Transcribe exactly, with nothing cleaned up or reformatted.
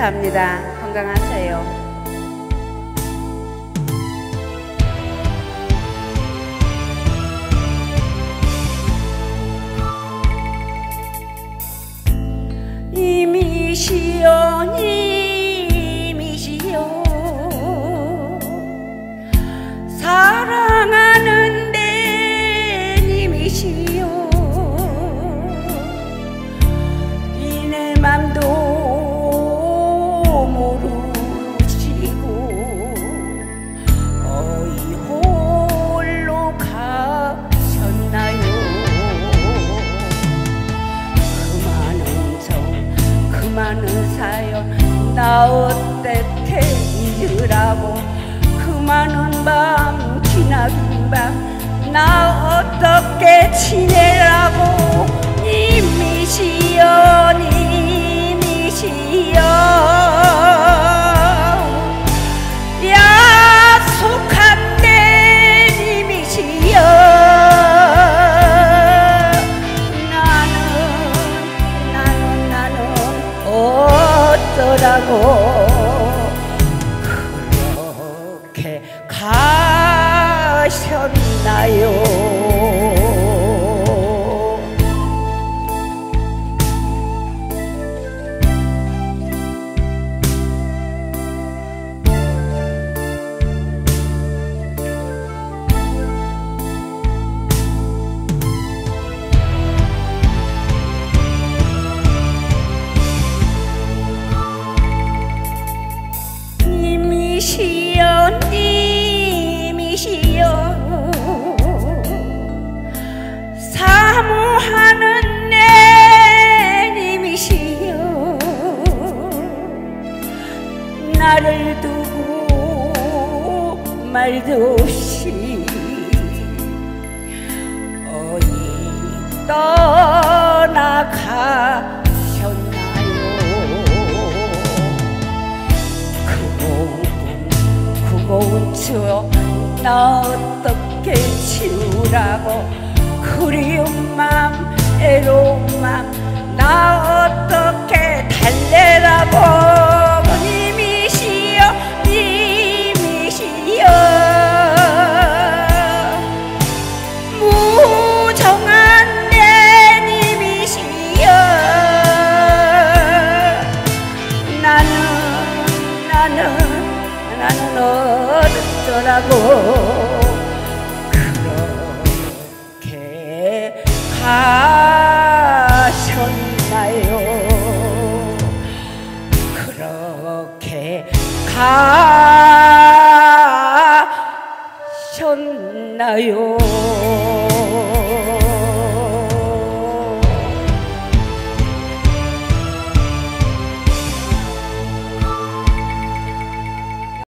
감사합니다. 건강하세요. 님이시여 님이시여 사랑하는데 님이시여 이내 맘도 모르시고 어이 홀로 가셨나요. 그 많은 사연 나 어떻게 잊으라고 그 많은 밤 기나긴 밤 나 어떻게 지내라고. 님이시여 님이시여 약속한데 님이시여 나는 나는 나는 어쩌라고 그렇게 가셨나요. 님이시여 님이시여 사모하는 내 님이시여 나를 두고 말도 없이 어디 떠나가셨나요. 무거운 추억 나 어떻게 지우라고. 그리운 맘 애로운 맘 나 어떻게 달래라고. 님이시여 님이시여 무정한 내 님이시여 나는 나는 나는 어쩌라고 그렇게 가셨나요. 그렇게 가셨나요.